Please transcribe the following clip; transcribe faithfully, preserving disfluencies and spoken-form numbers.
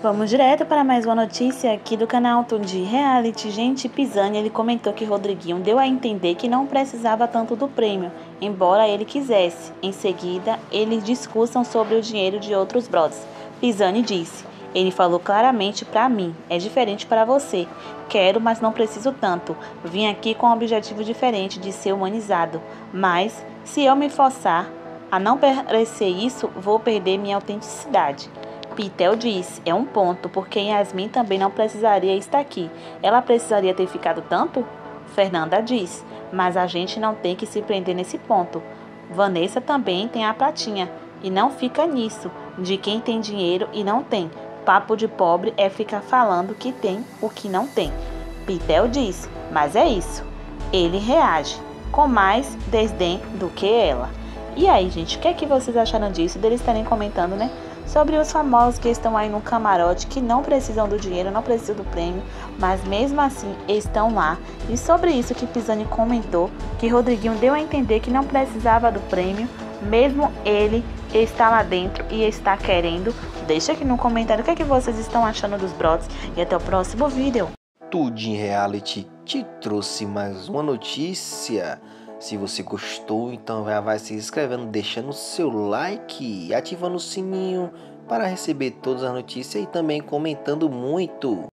Vamos direto para mais uma notícia aqui do canal Tom de Reality. Gente, Pisani, ele comentou que Rodriguinho deu a entender que não precisava tanto do prêmio, embora ele quisesse. Em seguida, eles discussam sobre o dinheiro de outros brothers. Pisani disse: ele falou claramente para mim, é diferente para você. Quero, mas não preciso tanto. Vim aqui com um objetivo diferente de ser humanizado. Mas, se eu me forçar a não parecer isso, vou perder minha autenticidade. Pitel disse, é um ponto, porque Yasmin também não precisaria estar aqui. Ela precisaria ter ficado tanto? Fernanda disse, mas a gente não tem que se prender nesse ponto. Vanessa também tem a pratinha, e não fica nisso, de quem tem dinheiro e não tem. Papo de pobre é ficar falando que tem o que não tem. Pitel disse, mas é isso. Ele reage, com mais desdém do que ela. E aí, gente, o que é que vocês acharam disso? Deles estarem comentando, né? Sobre os famosos que estão aí no camarote, que não precisam do dinheiro, não precisam do prêmio, mas mesmo assim estão lá. E sobre isso que Pisani comentou, que Rodriguinho deu a entender que não precisava do prêmio, mesmo ele está lá dentro e está querendo. Deixa aqui no comentário o que é que vocês estão achando dos brothers e até o próximo vídeo. Tudo em Reality te trouxe mais uma notícia. Se você gostou, então já vai se inscrevendo, deixando o seu like e ativando o sininho para receber todas as notícias e também comentando muito.